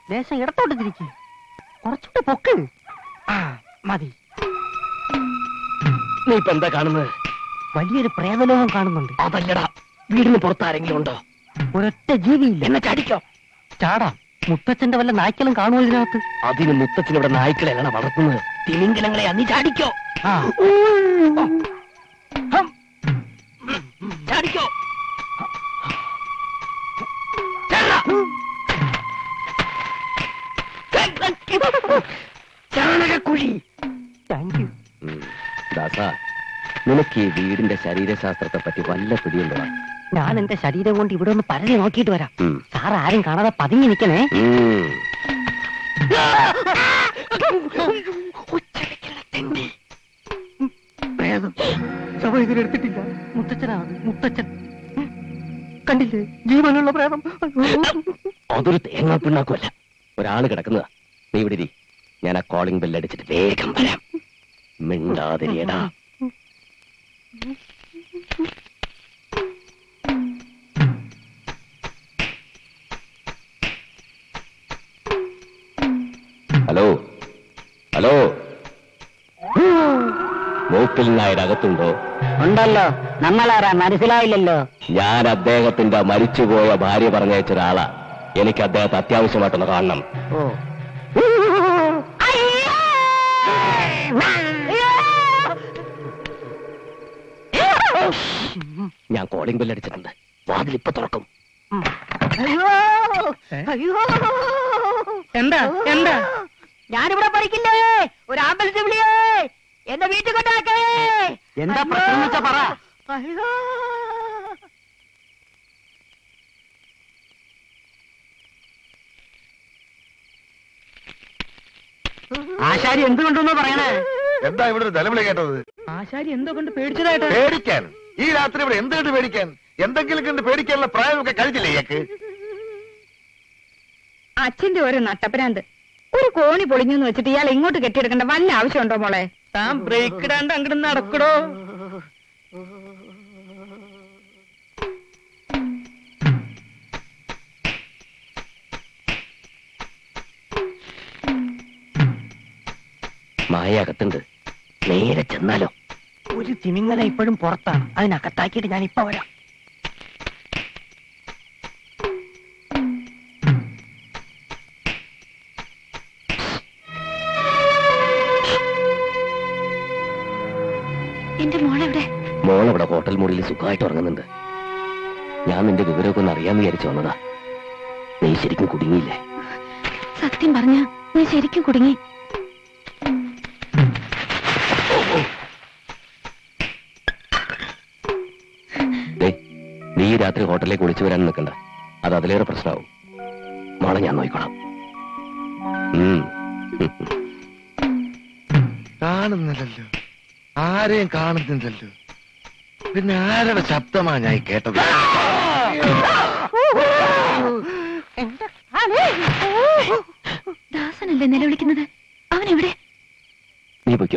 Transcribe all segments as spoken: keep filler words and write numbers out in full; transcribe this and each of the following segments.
ദേശം ഇടത്തോട്ട് തിരിച്ച് കുറച്ചുകൂടെ പൊക്ക്. ആ മതി. നീ ഇപ്പൊ എന്താ കാണുന്നത്? വലിയൊരു പ്രേതലോകം കാണുന്നുണ്ട്. അതല്ലടാ, വീടിന് പുറത്താരെങ്കിലും ഉണ്ടോ? ഒരൊറ്റ ജീവിയില്ല. എന്നെ ചാടിക്കോ. ചാടാം. മുത്തച്ഛന്റെ വല്ല നായ്ക്കളും കാണുമോ ഇതിനകത്ത്? അതിന് മുത്തച്ഛനിവിടെ നായ്ക്കളെയാണ് വളർത്തുന്നത്, തിമിംഗലങ്ങളെ. നീ ചാടിക്കോ. ചാടിക്കോ. ചാണകക്കുഴി. Thank you. ദാസ, നിനക്ക് ഈ വീടിന്റെ ശരീരശാസ്ത്രത്തെ പറ്റി വല്ല പിടിയുണ്ടോ? ഞാൻ എന്റെ ശരീരം കൊണ്ട് ഇവിടെ ഒന്ന് പരതി നോക്കിയിട്ട് വരാം. സാർ ആരും കാണാതെ പതുങ്ങി നിൽക്കണേ. ശവം ഇതിലെടുത്തിട്ടില്ല. മുത്തച്ഛനാണ്. മുത്തച്ഛൻ കണ്ടില്ലേ? ജീവനുള്ള പ്രേതം. അതൊരു തേങ്ങാ പിണ്ണാക്കുമല്ല, ഒരാള് കിടക്കുന്നതാ. നീ ഇവിടെ ഇരി, ഞാൻ ആ കോളിംഗ് ബെല്ലടിച്ചിട്ട് വേഗം വരാം. മിണ്ടാതിരിയടാ. ഹലോ ഹലോ, മൂക്കിൽ നായർ അകത്തുണ്ടോ? ഉണ്ടല്ലോ. നമ്മളാരാ മനസ്സിലായില്ലല്ലോ. ഞാൻ അദ്ദേഹത്തിന്റെ മരിച്ചുപോയ ഭാര്യ പറഞ്ഞയച്ച ഒരാളാ. എനിക്ക് അദ്ദേഹത്തെ അത്യാവശ്യമായിട്ടൊന്ന് കാണണം. ഓ, ഞാൻ കോളിംഗ് ബെല്ലടിച്ചിട്ടുണ്ട്. വാതിൽ ഇപ്പൊ തുറക്കും. എന്താ എന്താ? ഞാനിവിടെ പഠിക്കില്ലേ? ഒരു ആംബുലൻസ് വിളിയേ, എന്റെ വീട്ടിൽ കൊണ്ടാക്കേ. എന്താ പ്രശ്നം വെച്ചാ പറ. ആശാരി എന്തുകൊണ്ടെന്ന് പറയണേ? എന്താ ഇവിടെ ഒരു നിലവിളി കേട്ടത്? ആശാരി എന്തോ കൊണ്ട് പേടിച്ചതായിട്ട്. പേടിക്കാൻ? ഈ രാത്രി ഇവിടെ എന്ത് കണ്ട് പേടിക്കാൻ? എന്തെങ്കിലും കണ്ട് പേടിക്കാനുള്ള പ്രായമൊക്കെ കഴിഞ്ഞില്ലേ ഇയാൾക്ക്? അച്ഛന്റെ ഒരു നട്ടപ്പരാന്ത്. ഒരു കോണി പൊളിഞ്ഞെന്ന് വെച്ചിട്ട് ഇയാൾ ഇങ്ങോട്ട് കെട്ടിയെടുക്കേണ്ട വല്ല ആവശ്യമുണ്ടോ മോളെ? താൻ ബ്രേക്ക് ഇടാണ്ട് അങ്ങോട്ട് നടക്കടോ. മായ അകത്തുണ്ട്, നേരെ ചെന്നാലോ? ഒരു തിമിങ്ങല ഇപ്പോഴും പുറത്താണ്. അതിനകത്താക്കിയിട്ട് ഞാൻ ഇപ്പൊ വരാം. എന്റെ മോളെവിടെ? മോളവിടെ ഹോട്ടൽ മുറിയിൽ സുഖമായിട്ട് ഉറങ്ങുന്നുണ്ട്. ഞാൻ നിന്റെ വിവരമൊക്കെ ഒന്ന് അറിയാന്ന് വിചാരിച്ചു വന്നതാ. നീ ശരിക്കും കുടുങ്ങിയില്ലേ? സത്യം പറഞ്ഞ നീ ശരിക്കും കുടുങ്ങി. നീ രാത്രി ഹോട്ടലിലേക്ക് വിളിച്ചു വരാൻ നിൽക്കണ്ട. അത് അതിലേറെ പ്രശ്നമാവും. മോളെ ഞാൻ നോക്കിക്കോളാം. കാണുന്നില്ലല്ലോ, ആരെയും കാണുന്നില്ലല്ലോ. പിന്നെ ആരുടെ ശബ്ദമാ ഞാൻ കേട്ടത്? ദാസനല്ലേ നിലവിളിക്കുന്നത്? അവനെവിടെ? നീ പൊയ്ക്കോ.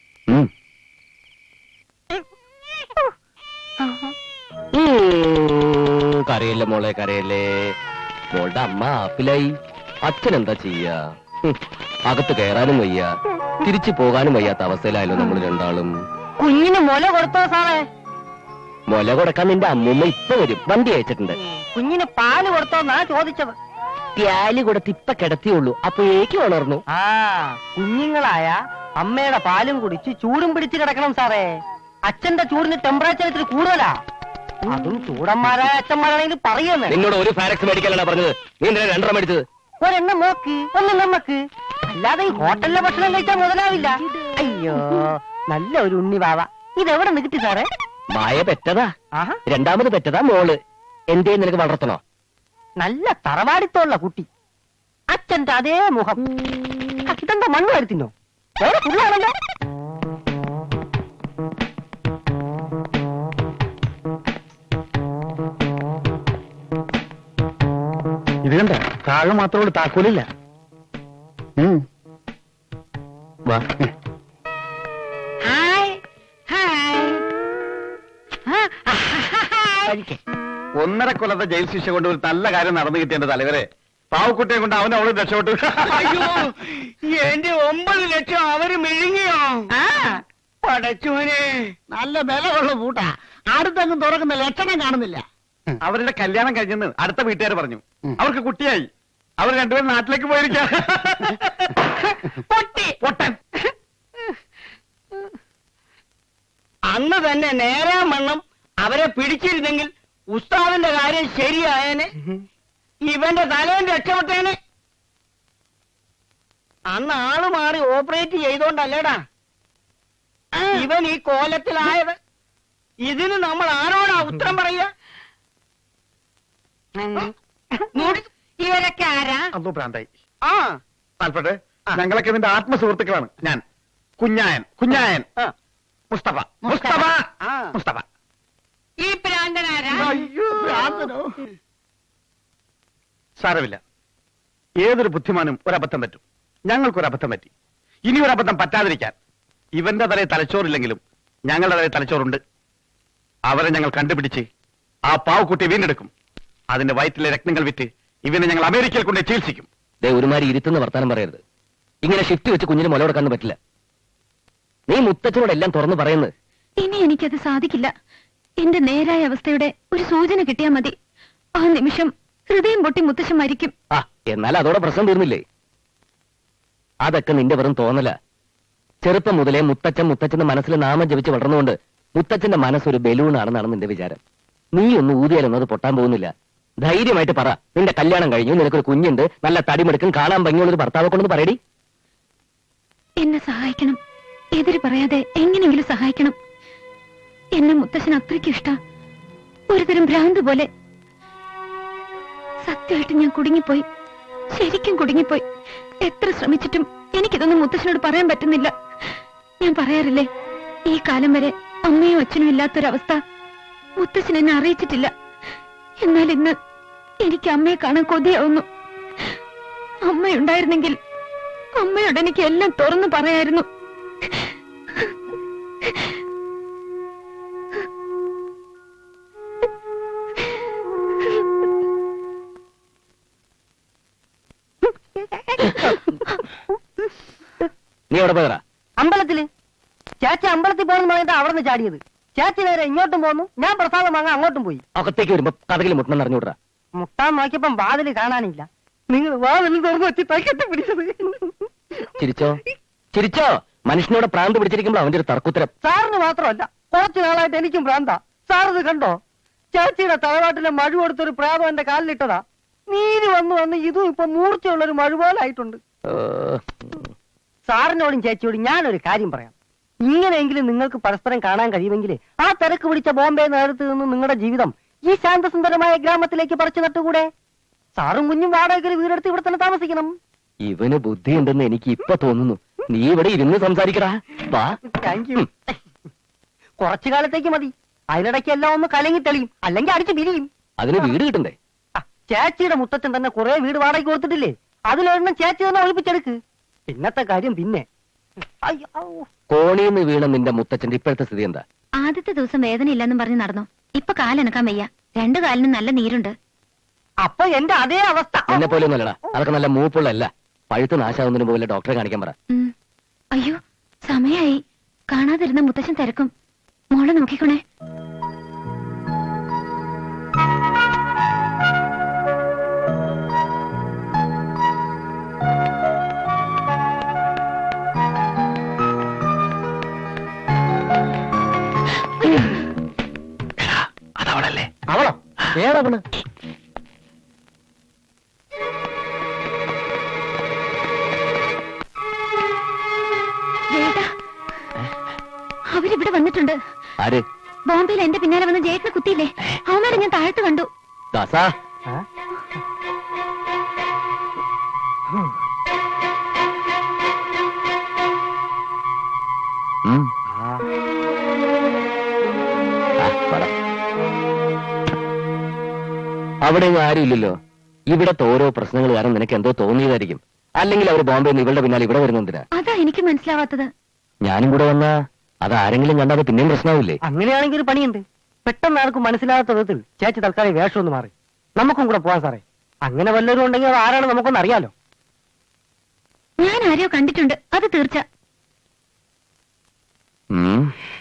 കരയല്ലേ മോളെ, കരയല്ലേ. മോളുടെ അമ്മ ആപ്പിലായി. അച്ഛൻ എന്താ ചെയ്യാ? അകത്ത് കയറാനും വയ്യ, തിരിച്ചു പോകാനും വയ്യാത്ത അവസ്ഥയിലായല്ലോ നമ്മൾ രണ്ടാളും. കുഞ്ഞിന് മുല കൊടുത്തോ സാറേ? മുല കൊടുക്കാൻ നിന്റെ അമ്മൂമ്മ ഇപ്പൊ വരും, വണ്ടി അയച്ചിട്ടുണ്ട്. കുഞ്ഞിന് പാല് കൊടുത്തോന്നാ ചോദിച്ചത്. പ്യാല് കൊടുത്ത് ഇപ്പൊ കിടത്തിയുള്ളൂ, അപ്പോഴേക്കും ഉണർന്നു. ആ, കുഞ്ഞുങ്ങളായ അമ്മയുടെ പാലും കുടിച്ച് ചൂടും പിടിച്ച് കിടക്കണം സാറേ. അച്ഛന്റെ ചൂടിന് ടെമ്പറേച്ചർ ഇത്തിരി കൂടുതലാ. അതും ചൂടന്മാരായ അച്ഛന്മാരാണെങ്കിൽ പറയുന്നേ. നിന്നോട് ഒരു ഫാരക്സ് മേടിക്കാനാണ് പറഞ്ഞത്, നീ എന്തിനാ രണ്ടെണ്ണം മേടിച്ചത്? ഒരെണ്ണം നോക്ക്, ഒന്ന് നമ്മക്ക്. അല്ലാതെ ഈ ഹോട്ടലിലെ ഭക്ഷണം കഴിച്ചാൽ മുതലാവില്ല. അയ്യോ, നല്ല ഒരു ഉണ്ണി വാവ. ഇതെവിടെ നിൽക്കി സാറേ? മായ പെറ്റതാ, രണ്ടാമത് പെറ്റതാ മോള്. എന്തേ നിനക്ക് വളർത്തണോ? നല്ല തറവാടിത്തോള്ള കുട്ടി, അച്ഛന്റെ അതേ മുഖം. ഇതെന്താ മണ്ണ് വരുത്തിനോ? വേറെ ഫുള്ളാണല്ലോ. ഇത് കണ്ട, താഴെ മാത്രമേ താക്കോലില്ല. വാ. ഒന്നര കൊല്ലത്തെ ജയിൽ ശിക്ഷ കൊണ്ട് ഒരു നല്ല കാര്യം നടന്നു കിട്ടിയ തലവരെ പാവക്കുട്ടിയെ കൊണ്ട് അവനെ അവളും രക്ഷപ്പെട്ടു. അയ്യോ, എന്റെ ഒമ്പത് ലക്ഷം അവര് മെഴുങ്ങിയോ? പടച്ചോനെ, നല്ല ബലമുള്ള പൂട്ടാ. അടുത്തെങ്ങും തുറക്കുന്ന ലക്ഷണം കാണുന്നില്ല. അവരുടെ കല്യാണം കഴിഞ്ഞെന്ന് അടുത്ത വീട്ടുകാർ പറഞ്ഞു. അവർക്ക് കുട്ടിയായി. അവർ രണ്ടുപേരും നാട്ടിലേക്ക് പോയിരിക്കാം. പൊട്ടൻ അന്ന് തന്നെ നേരാ മണ്ണം അവരെ പിടിച്ചിരുന്നെങ്കിൽ ഉസ്താദിന്റെ കാര്യം ശരിയായേനെ. ഇവന്റെ തലയും രക്ഷപ്പെട്ടേനെ. അന്ന് ആള് മാറി ഓപ്പറേറ്റ് ചെയ്തോണ്ടല്ലേടാ ഇവൻ ഈ കോലത്തിലായത്. ഇതിന് നമ്മൾ ആരോടാ ഉത്തരം പറയുക? ഇവരൊക്കെ ആരാ? അന്തോ ഭ്രാന്തായി. ആ താല്പട്ടെ, ഞങ്ങളൊക്കെ നിന്റെ ആത്മസുഹൃത്തുക്കളാണ്. ഞാൻ കുഞ്ഞായൻ, കുഞ്ഞായൻ മുസ്തഫ, മുസ്തഫ, മുസ്തഫ. ഈ പ്രാന്തനാരാ? സാരമില്ല, ഏതൊരു ബുദ്ധിമാനും ഒരബദ്ധം പറ്റും. ഞങ്ങൾക്കൊരബദ്ധം പറ്റി. ഇനി ഒരബദ്ധം പറ്റാതിരിക്കാൻ ഇവന്റെ തലയിൽ തലച്ചോറില്ലെങ്കിലും ഞങ്ങളുടെ തലയിൽ തലച്ചോറുണ്ട്. അവരെ ഞങ്ങൾ കണ്ടുപിടിച്ച് ആ പാവക്കുട്ടി വീണ്ടെടുക്കും. അതിന്റെ വയറ്റിലെ രക്തങ്ങൾ വിറ്റ് ഇവനെ ഞങ്ങൾ അമേരിക്കയിൽ കൊണ്ട് ചികിത്സിക്കും. ദേ ഒരുമാതിരി ഇരുത്തുന്ന വർത്താനം പറയരുത്. ഇങ്ങനെ ഷിഫ്റ്റ് വെച്ച് കുഞ്ഞിന് മുല കൊടുക്കാൻ പറ്റില്ല. നീ മുത്തച്ഛനോട് എല്ലാം തുറന്നു പറയുന്നത്. ഇനി എനിക്കത് സാധിക്കില്ല. എന്റെ നേരായ അവസ്ഥയുടെ ഒരു സൂചന കിട്ടിയാൽ മതി. ആ നിമിഷം ഹൃദയം പൊട്ടി മുത്തശ്ശൻ മരിക്കും. ആ എന്നാൽ അതോടെ പ്രശ്നം തീർന്നില്ലേ? അതൊക്കെ നിന്റെ വെറും തോന്നല. ചെറുപ്പം മുതലേ മുത്തച്ഛൻ മുത്തച്ഛന്റെ മനസ്സിൽ നാമം ജപിച്ച് വളർന്നുകൊണ്ട് മുത്തച്ഛന്റെ മനസ്സൊരു ബലൂണാണെന്നാണ് നിന്റെ വിചാരം. നീ ഒന്ന് ഊതിയാലൊന്നും അത് പൊട്ടാൻ പോകുന്നില്ല. ധൈര്യമായിട്ട് പറ, നിന്റെ കല്യാണം കഴിഞ്ഞു, നിനക്കൊരു കുഞ്ഞുണ്ട്, നല്ല തടിമെടുക്കും, കാണാൻ ഭംഗിയുള്ളൊരു ഭർത്താവെ കൊണ്ടെന്ന് പറയടി. എന്നെ സഹായിക്കണം. എതിര് പറയാതെ എങ്ങനെയെങ്കിലും സഹായിക്കണം. എന്നെ മുത്തശ്ശൻ അത്രയ്ക്ക് ഇഷ്ട. ഒരുതരം ഭ്രാന്ത് പോലെ. സത്യമായിട്ട് ഞാൻ കുടുങ്ങിപ്പോയി. ശരിക്കും കുടുങ്ങിപ്പോയി. എത്ര ശ്രമിച്ചിട്ടും എനിക്കിതൊന്നും മുത്തശ്ശനോട് പറയാൻ പറ്റുന്നില്ല. ഞാൻ പറയാറില്ലേ, ഈ കാലം വരെ അമ്മയും അച്ഛനും ഇല്ലാത്തൊരവസ്ഥ മുത്തശ്ശൻ എന്നെ അറിയിച്ചിട്ടില്ല. എന്നാൽ ഇന്ന് എനിക്ക് അമ്മയെ കാണാൻ കൊതിയാവുന്നു. അമ്മയുണ്ടായിരുന്നെങ്കിൽ അമ്മയോട് എനിക്ക് എല്ലാം തുറന്നു പറയായിരുന്നു. നീ എവിടെ പോയതാ? അമ്പലത്തില്. ചേച്ചി അമ്പലത്തിൽ പോകണമെന്ന് പറഞ്ഞിട്ട് അവിടെ നിന്ന് ചാടിയത്. ചേച്ചി നേരെ ഇങ്ങോട്ടും പോന്നു, ഞാൻ പ്രസാദം വാങ്ങാൻ അങ്ങോട്ടും പോയി. അകത്തേക്ക് വരുമ്പോ കഥകിൽ മുട്ടണം അറിഞ്ഞൂടാ. മുട്ടാൻ നോക്കിയപ്പം വാതില് കാണാനില്ല. നിങ്ങൾ വാതിൽ തുറന്നു വെച്ച് തക്കത്തി പിടിച്ചത്. ചിരിച്ചോ ചിരിച്ചോ മനുഷ്യനോട് പ്രാന്ത് പിടിച്ചിരിക്കുമ്പോൾ അവന്റെ ഒരു തർക്കുത്തരം. സാറിന് മാത്രമല്ല, കുറച്ചു നാളായിട്ട് എനിക്കും ഭ്രാന്താ. സാർ ഇത് കണ്ടോ? ചേച്ചിയുടെ തലവാട്ടിലെ മഴു കൊടുത്തൊരു പ്രാതം എന്റെ കാലിലിട്ടതാ. നീര് വന്നു വന്ന് ഇതും ഇപ്പൊ മൂർച്ചയുള്ളൊരു മഴു പോലായിട്ടുണ്ട്. സാറിനോടും ചേച്ചിയോടും ഞാനൊരു കാര്യം പറയാം. ഇങ്ങനെയെങ്കിലും നിങ്ങൾക്ക് പരസ്പരം കാണാൻ കഴിയുമെങ്കിൽ ആ തിരക്ക് പിടിച്ച ബോംബെ നേരത്ത് നിന്ന് നിങ്ങളുടെ ജീവിതം ഈ ശാന്തസുന്ദരമായ ഗ്രാമത്തിലേക്ക് പറിച്ചു നട്ടുകൂടെ? സാറും കുഞ്ഞും വാടകയ്ക്ക് വീടെടുത്ത് ഇവിടെ തന്നെ താമസിക്കണം. ഇവന് ബുദ്ധിയുണ്ടെന്ന് എനിക്ക് ഇപ്പൊ തോന്നുന്നു. നീ ഇവിടെ ഇരുന്ന് സംസാരിക്കടാ. വാ. Thank you. കുറച്ചു കാലത്തേക്ക് മതി. അതിനിടയ്ക്ക് എല്ലാം ഒന്ന് കലങ്ങി തെളിയും, അല്ലെങ്കിൽ അടിച്ചു പിരിയും. അതിന് വീട് കിട്ടണ്ടേ? ചേച്ചിയുടെ മുത്തച്ഛൻ തന്നെ കുറെ വീട് വാടകയ്ക്ക് കൊടുത്തിട്ടില്ലേ? അതിലൊരെണ്ണം ചേച്ചി തന്നെ ഒഴിപ്പിച്ചെടുക്ക്. പിന്നത്തെ കാര്യം പിന്നെ. കോണിന്ന് വീണ നിന്റെ മുത്തച്ഛന്റെ ഇപ്പോഴത്തെ സ്ഥിതി എന്താ? ആദ്യത്തെ ദിവസം വേദന ഇല്ലെന്നും പറഞ്ഞ് നടന്നു. ഇപ്പൊ കാലനക്കാൻ വയ്യ. രണ്ടു കാലിനും നല്ല നീരുണ്ട്. അപ്പൊ എന്റെ അതേ അവസ്ഥ. എന്നെ പോലെ ഒന്നല്ലടാ. അതൊക്കെ നല്ല മൂപ്പുള്ളല്ല. പഴുത്ത് നാശാവുന്നതിന് പോലെ ഡോക്ടറെ കാണിക്കാൻ പറ. അയ്യോ, സമയായി. കാണാതിരുന്ന മുത്തച്ഛൻ തിരക്കും. മോളെ നോക്കിക്കോണേ. അതവളല്ലേ? അവളോ? ഏതവള്? അവരിവിടെ വന്നിട്ടുണ്ട്. ആര്? ബോംബെയിൽ എന്റെ പിന്നാലെ വന്ന് ജേട്ടനെ കുത്തിയില്ലേ, അവന്മാരെ ഞാൻ താഴത്ത് കണ്ടു. ദാസാ, അവിടെ ആരും ഇല്ലല്ലോ. ഇവിടത്തെ ഓരോ പ്രശ്നങ്ങൾ കാരണം നിനക്ക് എന്തോ തോന്നിയതായിരിക്കും. അല്ലെങ്കിൽ അവർ ബോംബെ നിന്ന് ഇവളുടെ പിന്നാലെ ഇവിടെ വരുന്നതിനാ. അതാ എനിക്ക് മനസ്സിലാവാത്തത്. ഞാനും കൂടെ വന്നാ അത് ആരെങ്കിലും കണ്ടാൽ പിന്നെയും പ്രശ്നമാവില്ലേ? അങ്ങനെയാണെങ്കിൽ ഒരു പണിയുണ്ട്. പെട്ടെന്ന് ആർക്കും മനസ്സിലാകാത്ത വിധത്തിൽ ചേച്ചി തൽക്കാലം വേഷം ഒന്ന് മാറി നമുക്കും കൂടെ പോവാൻ സാറേ. അങ്ങനെ വല്ലവരും ഉണ്ടെങ്കിൽ അത് ആരാണ് നമുക്കൊന്ന് അറിയാലോ. ഞാൻ ആരെയോ കണ്ടിട്ടുണ്ട്, അത് തീർച്ച. ഉം.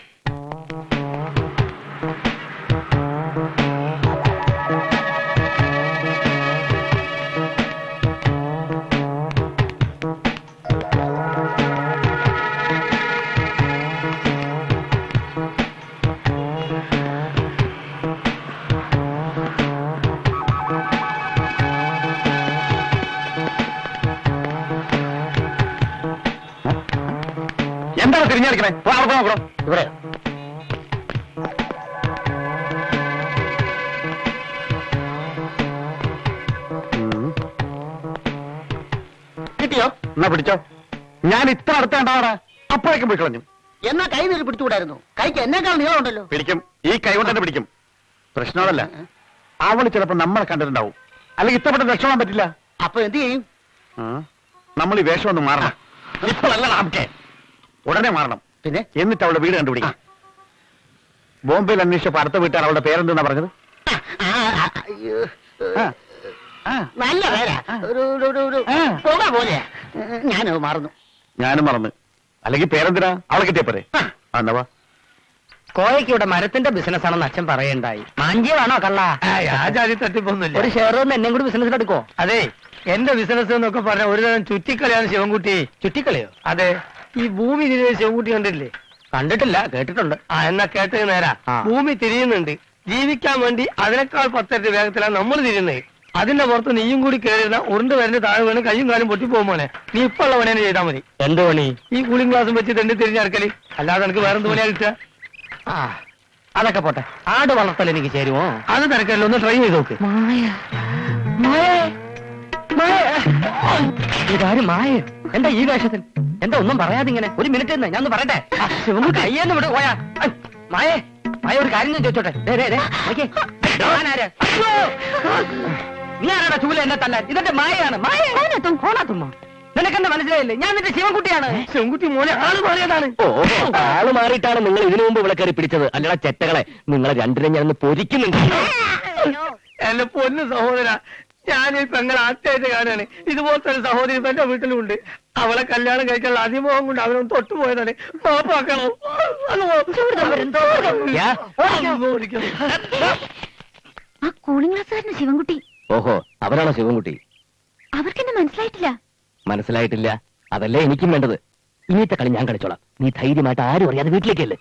എന്താണ് തിരിഞ്ഞടിക്കണേ? ഇവിടെ കിട്ടിയോ? എന്നാ പിടിച്ചോ. ഞാൻ ഇത്ര അടുത്ത ഉണ്ടാവാടാ, അപ്പോഴേക്കും പോയി കളഞ്ഞു. എന്നാ കൈ നീര് പിടിച്ചുകൂടായിരുന്നു? കൈക്ക് എന്നെക്കാൾ നീളമുണ്ടല്ലോ. പിടിക്കും, ഈ കൈ കൊണ്ട് തന്നെ പിടിക്കും. പ്രശ്നമല്ല, അവള് ചിലപ്പോ നമ്മളെ കണ്ടിട്ടുണ്ടാവും, അല്ലെങ്കിൽ ഇഷ്ടപ്പെട്ട രക്ഷപ്പെടാൻ പറ്റില്ല. അപ്പൊ എന്ത് ചെയ്യും? നമ്മൾ ഈ വേഷം ഒന്ന് മാറണം. ഇപ്പോഴല്ല നമുക്ക്, ഉടനെ മാറണം. പിന്നെ എന്നിട്ട് അവളുടെ വീട് കണ്ടുപിടിക്കാം. ബോംബെയിൽ അന്വേഷിച്ചപ്പോ അടുത്ത വീട്ടുകാർ അവളുടെ പേരെന്തെന്നാ പറഞ്ഞത്? നല്ല പേരാ, പോകാ പോലെ. ഞാനത് മറന്നു. ഞാനും മറന്ന്. അല്ലെങ്കിൽ പേരെന്തിനാ അവളെ കിട്ടിയ പോരെ? എന്നവാ കോയക്ക് ഇവിടെ മരത്തിന്റെ ബിസിനസ് ആണെന്ന് അച്ഛൻ പറയണ്ടായി. മാഞ്ചിയാണോ കള്ള? ആചാരി തട്ടിപ്പൊന്നുമില്ല. ഒരു ഷെയർ ഒന്ന് എന്നെ കൂടി ബിസിനസ് എടുക്കോ? അതെ, എന്റെ ബിസിനസ് എന്നൊക്കെ പറഞ്ഞ ഒരു തരം ചുറ്റിക്കളിയാണ് ശിവൻകുട്ടി. ചുറ്റിക്കളിയോ? അതെ, ഈ ഭൂമി തിരിയുന്ന ശിവൻകുട്ടി കണ്ടില്ലേ? കണ്ടിട്ടില്ല, കേട്ടിട്ടുണ്ട്. ആ, എന്നാ കേട്ടത് നേരാ. ആ. ഭൂമി തിരിയുന്നുണ്ട്, ജീവിക്കാൻ വേണ്ടി അതിനേക്കാൾ പത്തരട്ടി വേഗത്തിലാണ് നമ്മൾ തിരിയുന്നത്. അതിന്റെ പുറത്ത് നീയും കൂടി കയറിയിരുന്ന ഉരുണ്ട് വരന്റെ താഴെ വീണ് കയ്യും കാലും പൊട്ടിപ്പോകും മോനെ. നീ ഇപ്പൊ ഉള്ള പണിയെ ചെയ്താൽ മതി. എന്ത് പണി? ഈ കൂളിംഗ് ഗ്ലാസും വെച്ച് തെണ്ടി തിരിഞ്ഞടക്കല്, അല്ലാതെ എനിക്ക് വേറെന്ത് പണിയാ കിട്ടുക? ആ, അതൊക്കെ പോട്ടെ. ആട് വളർത്തൽ എനിക്ക് ചേരുമോ? അത് തിരക്കല്ലോ, ഒന്ന് ട്രൈ ചെയ്ത് നോക്ക്. ഇതാരും മായ എന്താ ഈ വേഷത്തിൽ? എന്താ ഒന്നും പറയാതെ ഇങ്ങനെ? ഒരു മിനിറ്റ് ഞാൻ ഒന്ന് പറയട്ടെ. കയ്യെന്ന് വിട് പോയാ. മായേ, മായ ഒരു കാര്യം ഞാൻ ചോദിച്ചോട്ടെ. ദേ, ദേ, ദേ, നോക്കിയേ. ഞാനാരാ? അയ്യോ! നീ ആരാടാ ചൂല എന്നെ തല്ലാൻ? ഇതെന്റെ മായയാണ്. മായ ഓണാത്തുമ്മ, നിനക്കെന്നെ മനസ്സിലായില്ലേ? ഞാൻ നിന്റെ ശിവൻകുട്ടിയാണ്. ശിവൻകുട്ടി മോനെ ആള് മാറിയതാണ്. ഓ, ആള് മാറിയിട്ടാണ് നിങ്ങൾ ഇതിനു മുമ്പ് ഇവിടെ കയറി പിടിച്ചത്. അല്ലടാ ചെറ്റകളെ, നിങ്ങളെ രണ്ടിനെ ഞാനൊന്ന് പൊരിക്കുന്നുണ്ട്. എന്റെ പൊന്നു സഹോദര, ഞാൻ ഈ പെങ്ങളെ ആദ്യമായിട്ട് കാണാണ്. ഇതുപോലത്തെ ഒരു സഹോദരി ഇപ്പൊ എന്റെ വീട്ടിലുണ്ട്. അവളെ കല്യാണം കഴിക്കാനുള്ള അതിമോഹം കൊണ്ട് അവനൊന്ന് തൊട്ടുപോയതാണ്. പാപ്പാക്കണം. ആ കൂളിംഗ് ഗ്ലാസ്സുകാരന് ശിവൻകുട്ടി. ഓഹോ, അവരാണോ ശിവൻകുട്ടി? അവർക്കെന്നെ മനസ്സിലായിട്ടില്ല. മനസ്സിലായിട്ടില്ല, അതല്ലേ എനിക്കും വേണ്ടത്. ഇനിയത്തെ കളി ഞാൻ കളിച്ചോളാം. നീ ധൈര്യമായിട്ട് ആരും അറിയാതെ വീട്ടിലേക്കല്ലേ.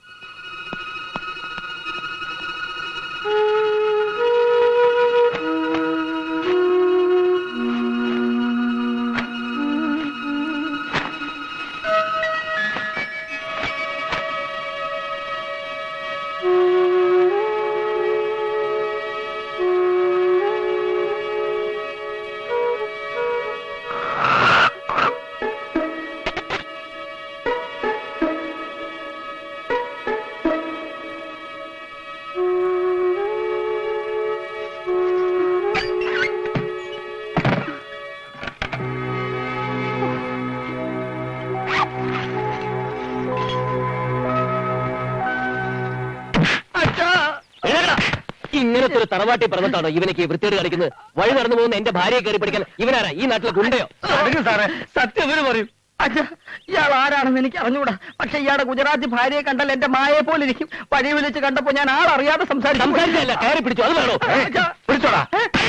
ഇങ്ങനത്തെ ഒരു തറവാട്ടി പറഞ്ഞിട്ടാണോ ഇവനക്ക് വൃത്തിയോട് കളിക്കുന്നത്? വഴി നടന്നു പോകുന്ന എന്റെ ഭാര്യയെ കയറി പഠിക്കാൻ ഇവനാരാ? ഈ നാട്ടിലെ ഗുണ്ടയോ? സാറേ, സത്യം ഇവര് പറയും. അച്ഛാ, ഇയാൾ ആരാണെന്ന് എനിക്ക് അറിഞ്ഞൂടാ. പക്ഷെ ഇയാളുടെ ഗുജറാത്തി ഭാര്യയെ കണ്ടാൽ എന്റെ മായയെ പോലെ ഇരിക്കും. വഴി വിളിച്ച് കണ്ടപ്പോ ഞാൻ ആളറിയാതെ സംസാരിച്ചു. സംസാരിച്ചല്ല, കയറി പിടിച്ചു. അത് വേണോ? പിടിച്ചോടാ.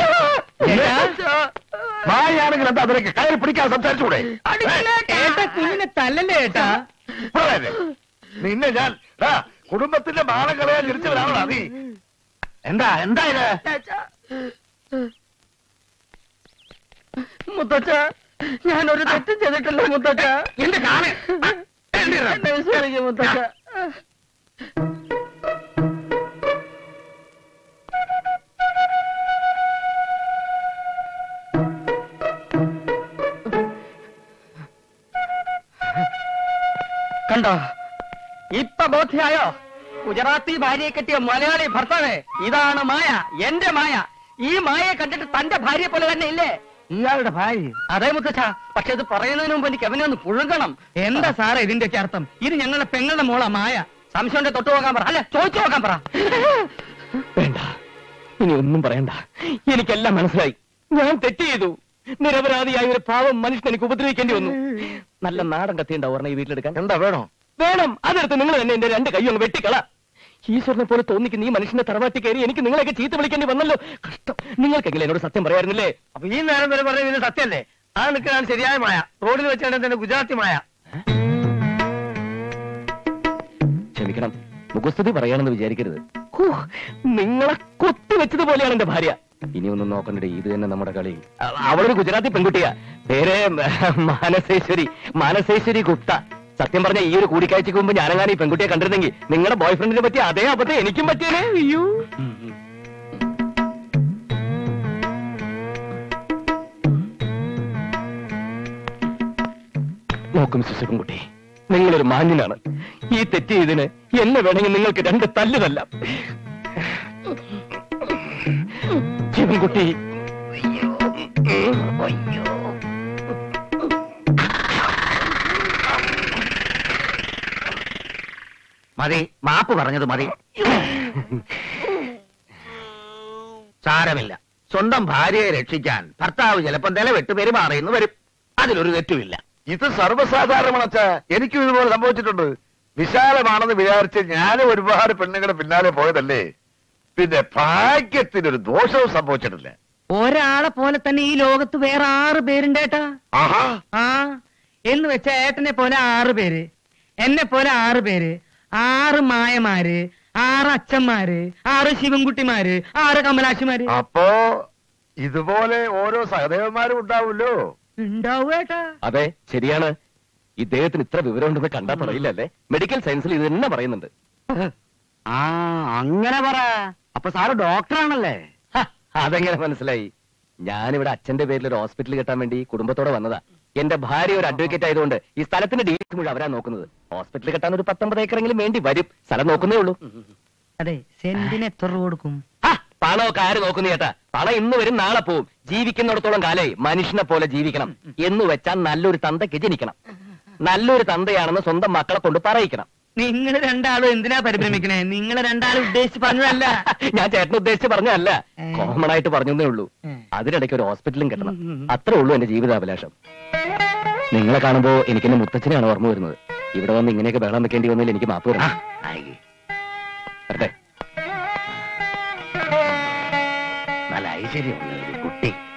മായാണെങ്കിൽ എന്താ അതിലേക്ക് കയറി പിടിക്കാൻ സംസാരിച്ചുകൂടെ? കുഞ്ഞിനെ തല്ലല്ലേ ഏട്ടാ? നിന്നെ ഞാൻ കുടുംബത്തിന്റെ മാനം കളയാൻ തിരിച്ചവരാണോ നീ? എന്താ എന്താ ഇത്? മുത്തച്ഛ, ഞാനൊരു തെറ്റും ചെയ്തിട്ടില്ല മുത്തച്ഛ. എന്റെ കാല് എന്നെ വിശ്വസിക്കും മുത്തച്ഛ. കണ്ടോ, ഇപ്പൊ ബോധ്യായോ? ഗുജറാത്തി ഭാര്യയെ കെട്ടിയ മലയാളി ഭർത്താവേ, ഇതാണ് മായ, എന്റെ മായ. ഈ മായയെ കണ്ടിട്ട് തന്റെ ഭാര്യയെ പോലെ തന്നെ ഇല്ലേ? ഇയാളുടെ ഭാര്യ? അതേ മുത്തച്ഛ, പക്ഷെ ഇത് പറയുന്നതിന് മുമ്പ് എനിക്ക് അവനെ ഒന്ന് പുഴുങ്ങണം. എന്താ സാറേ ഇതിന്റെയൊക്കെ അർത്ഥം? ഇത് ഞങ്ങളുടെ പെങ്ങളുടെ മോളാ മായ. സംശയം തൊട്ടു നോക്കാൻ പറ, അല്ല ചോദിച്ചു നോക്കാൻ പറ. വേണ്ട, ഇനി ഒന്നും പറയണ്ട. എനിക്കെല്ലാം മനസ്സിലായി. ഞാൻ തെറ്റ് ചെയ്തു. നിരപരാധിയായ ഒരു പാവം മനുഷ്യൻ എനിക്ക് ഉപദ്രവിക്കേണ്ടി വന്നു. നല്ല നാടൻ കത്തിയുണ്ടാവും പറഞ്ഞ ഈ വീട്ടിലെടുക്കാൻ. എന്താ വേണോ? വേണം. അതെടുത്ത് നിങ്ങൾ തന്നെ എന്റെ രണ്ട് കൈ ഒന്ന് വെട്ടിക്കള. ഈശ്വരനെ പോലെ തോന്നിക്കുന്ന ഈ മനുഷ്യന്റെ തറവാട്ടി കയറി എനിക്ക് നിങ്ങളെയൊക്കെ ചീത്ത വിളിക്കേണ്ടി വന്നല്ലോ. കഷ്ടം. നിങ്ങൾക്കെങ്കിലും എന്നോട് സത്യം പറയായിരുന്നില്ലേ? അപ്പൊ ഈ നേരം വരെ പറഞ്ഞ ഇതിന് സത്യമല്ലേ? ആ നിൽക്കുന്നതാണ് ശരിയായ മായ. റോഡിൽ വെച്ചാണ് തന്നെ ഗുജറാത്തി മായ. ക്ഷമിക്കണം, മുഖസ്തുതി പറയാണെന്ന് വിചാരിക്കരുത്. ഹൂ, നിങ്ങളെ കൊത്തിവെച്ചതുപോലെയാണ് എന്റെ ഭാര്യ. ഇനി ഒന്നും നോക്കണ്ടേ, ഇത് തന്നെ നമ്മുടെ കളി. അ- അവളൊരു ഗുജറാത്തി പെൺകുട്ടിയാ. പേര് മാനസേശ്വരി മാനസേശ്വരി ഗുപ്ത. സത്യം പറഞ്ഞ ഈ ഒരു കൂടിക്കാഴ്ചക്ക് മുമ്പ് ഞാനെങ്ങാനും ഈ പെൺകുട്ടിയെ കണ്ടിരുന്നെങ്കിൽ നിങ്ങളുടെ ബോയ് ഫ്രണ്ടിനെ പറ്റി അതേ അബദ്ധം എനിക്കും പറ്റിയേ. അയ്യോ, നോക്കും മിസ്റ്റർ പെൺകുട്ടി, നിങ്ങളൊരു മാന്യനാണ്. ഈ തെറ്റ് ചെയ്തതിന് എന്നെ വേണമെങ്കിൽ നിങ്ങൾക്ക് രണ്ട് തല്ലുതല്ല. ശിവൻകുട്ടി, മതി, മാപ്പ് പറഞ്ഞത് മതി. സാരമില്ല. സ്വന്തം ഭാര്യയെ രക്ഷിക്കാൻ ഭർത്താവ് ചിലപ്പോൾ നിലവിട്ട് പെരുമാറിയെന്ന് വരും. അതിലൊരു തെറ്റുമില്ല. ഇത് സർവ്വസാധാരണമാണ് അച്ഛാ. എനിക്കും ഇതുപോലെ സംഭവിച്ചിട്ടുണ്ട്. വിശാലമാണെന്ന് വിചാരിച്ച് ഞാനും ഒരുപാട് പെണ്ണുങ്ങളുടെ പിന്നാലെ പോയതല്ലേ. പിന്നെ ഭാഗ്യത്തിനൊരു ദോഷവും സംഭവിച്ചിട്ടില്ല. ഒരാളെ പോലെ തന്നെ ഈ ലോകത്ത് വേറെ ആറ് പേരുണ്ട് ഏട്ടാ. ആഹാ, ആ എന്ന് വെച്ച ഏട്ടനെ പോലെ ആറ് പേര്, എന്നെ പോലെ ആറ് പേര്, ആറ് മായമാര്, ആറ് അച്ഛന്മാര്, ആറ് ശിവൻകുട്ടിമാര്, ആറ് കമലാക്ഷിമാര്. അപ്പോ ഇതുപോലെ ഓരോ സഹദേവന്മാരും ഉണ്ടാവുമല്ലോ. ഉണ്ടാവും ഏട്ടാ. അതെ, ശരിയാണ്. ഇദ്ദേഹത്തിന് ഇത്ര വിവരം ഉണ്ടെന്ന് കണ്ടാ പറയില്ലല്ലേ. മെഡിക്കൽ സയൻസിൽ ഇത് തന്നെ പറയുന്നുണ്ട്. ആ അങ്ങനെ പറ. അപ്പൊ സാറ് ഡോക്ടറാണല്ലേ? ഹ, അതെങ്ങനെ മനസ്സിലായി? ഞാനിവിടെ അച്ഛന്റെ പേരിൽ ഒരു ഹോസ്പിറ്റൽ കെട്ടാൻ വേണ്ടി കുടുംബത്തോടെ വന്നതാ. എന്റെ ഭാര്യ ഒരു അഡ്വക്കേറ്റ് ആയതുകൊണ്ട് ഈ സ്ഥലത്തിന്റെ ഡീറ്റെയിൽസ് മുഴുവൻ അവരാ നോക്കുന്നത്. ഹോസ്പിറ്റൽ കെട്ടാൻ ഒരു പത്തൊമ്പത് ഏക്കറെങ്കിലും വേണ്ടി വരും. സ്ഥലം നോക്കുന്നേ ഉള്ളൂ. അതെ, സെന്റിന് എത്ര രൂപ കൊടുക്കും? ഹ, പണമൊക്കെ ആര് നോക്കുന്നു ചേട്ടാ? പണം ഇന്ന് വരും നാളെ പോവും. ജീവിക്കുന്നിടത്തോളം കാലേ മനുഷ്യനെ പോലെ ജീവിക്കണം എന്ന് വെച്ചാൽ നല്ലൊരു തന്തയ്ക്ക് ജനിക്കണം. നല്ലൊരു തന്തയാണെന്ന് സ്വന്തം മക്കളെ കൊണ്ട് പറയിക്കണം. നിങ്ങൾ രണ്ടാളും എന്തിനാ പരിഭ്രമിക്കണേ? നിങ്ങൾ രണ്ടാളും ഉദ്ദേശിച്ച് പറഞ്ഞതല്ല. ഞാൻ ചേട്ടനെ ഉദ്ദേശിച്ച് പറഞ്ഞല്ല, ഏ. കോമൺ ആയിട്ട് പറഞ്ഞേ ഉള്ളൂ. ഏ. അതിനിടയ്ക്ക് ഒരു ഹോസ്പിറ്റലും കെട്ടണം. അത്രേ ഉള്ളൂ എന്റെ ജീവിതാഭിലാഷം. നിങ്ങളെ കാണുമ്പോ എനിക്ക് എന്റെ മുത്തച്ഛനെയാണ് ഓർമ്മ വരുന്നത്. ഇവിടെ വന്ന് ഇങ്ങനെയൊക്കെ ബഹളം വെക്കേണ്ടി വന്നതിൽ എനിക്ക് മാപ്പ് വരണം. വരട്ടെ. നല്ല ഐശ്വര്യമുള്ള ഒരു കുട്ടി.